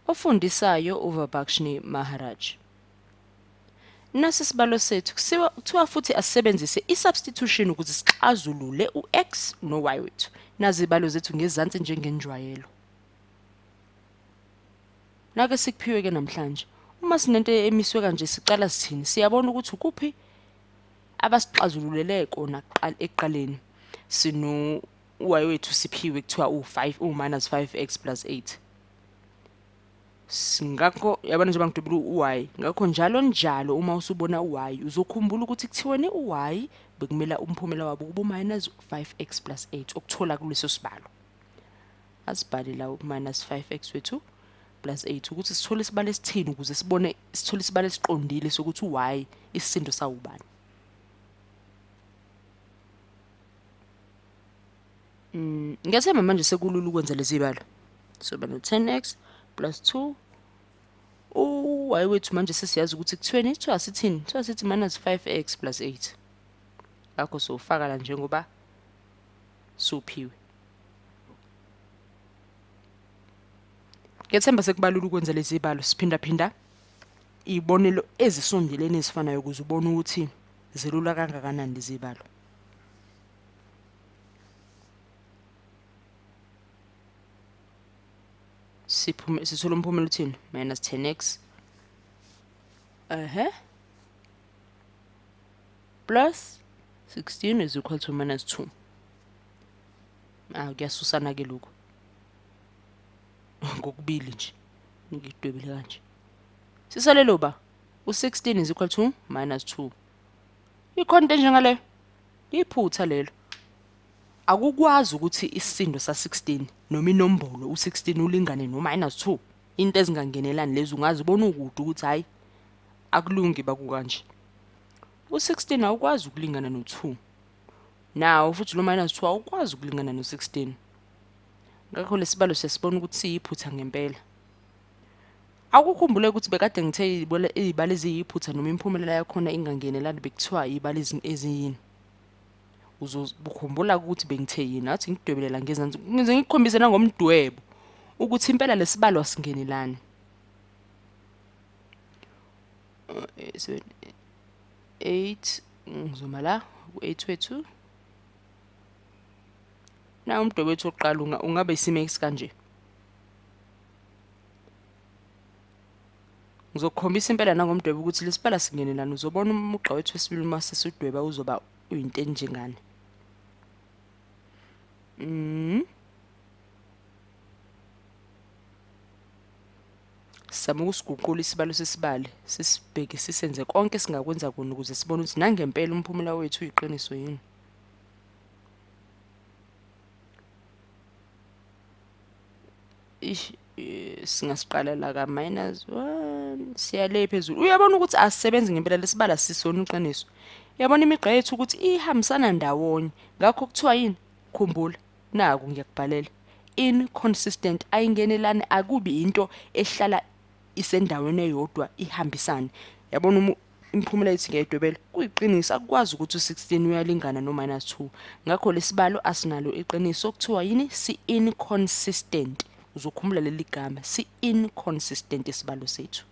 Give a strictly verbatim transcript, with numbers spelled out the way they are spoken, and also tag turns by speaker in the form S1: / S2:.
S1: ofundisayo uVibhakshini Maharaj. Nasi isibalo sethu kuthiwa futhi asisebenzise i-substitution ukuze sixazulule u-x no-y wethu. Nazi izibalo zethu ngezansi njengenjwayelo. Nake sikuphiwe ke namhlanje. Uma sinento emiswe kanje siqala sithini? Siyabona ukuthi ukuphi abasixazululele kona ekuqaleni. Sino y wethu siphiwe kuthiwa u5 u five x plus eight. Singakho yabona nje bangidubula u-y. Ngakho njalo njalo uma usubona u-y uzokhumbula ukuthi kuthiweni u-y bekumela umphumela wabo kuba five x plus eight okuthola kuleso sibalo. Asibhale la u-five x wethu plus eight ukuthi sithole isibalo esithini ukuze sibone sithole isibalo esiqondile sokuthi u-y isisindo sawubani. Mm, ngiyathemba manje sekulula ukwenza lezi zibalo. So bano ten x plus two u-y wethu manje sesiyazi ukuthi kuthiweni kuthiwa sithini? Kuthiwa sithi minus five x plus eight. Ngakho sofaka la njengoba suphiwe. Ngiyethemba sekubalula ukwenza lezi zibalo siphinda phinda ibonelo ezisondelene ezifanayo ukuze ubone ukuthi zelula kangakanani lezi zibalo. Siphume sithola umphumela uthini? Minus ten x ehe plus sixteen is equal to minus two. Ah, kuyasusana ke lokho. Ngokubili nje. Ngidwebile kanje. Sisale loba u16 is equal to minus two. Ikhonto njengale. Iphutha lelo. Akukwazi ukuthi isisindo sa16 noma inombolo u16 ulingane no minus two. Into ezingangenelani lezi ungazi ubona ukude ukuthi hayi akulungi bakukanje. U16 awukwazi ukulingana no2. Now futhi lo minus two awukwazi ukulingana no16. Ngakho lesibalo sesibona ukuthi siyiphutha ngempela. Akukhumbule ukuthi bekade ngithe izibalo eziyiphutha noma imphumela yakhona ingangenelani bekuthiwa izibalo eziyini. Uzokhumbula ukuthi bengithe yini athi ngidwebelela ngezansi ngize ngikukhombise nangomdwebo ukuthi impela lesibalo asingenelani. eight ngizoma la u-eight wethu. Na umdwebo wethu oqala ungabe isime x kanje. Ngizokukhombisa impela nangomdwebo ukuthi lesibalo singenelani uzobona umugqa wethu wesibili mase sidweba uzoba uyinto enjengani. Mm. Sama ukusiguqula isibalo sesibali sisibheke sisenze konke singakwenza kona ukuze sibone ukuthi nangempela umphumela wethu uyiqiniso yini. Ish singasiqala la ka minus one siyale phezulu. Uyabona ukuthi asisebenzi ngempela lesibala sisona iqiniso. Uyabona imigqa yethu ukuthi ihambisana ndawonye. Ngakho kuthiwa yini? Khumbula naku ngiyakubhalela. Inconsistent ayingenelani akubi into ehlala isendaweni eyodwa ihambisane. Yabona imphumela yethi ngiyidwebela kuyiqiniso akukwazi ukuthi u16 uyalingana no minus two. Ngakho lesibalo asinalo iqiniso kuthiwa yini? Si inconsistent. Uzokhumbula leli gama si inconsistent isibalo sethu.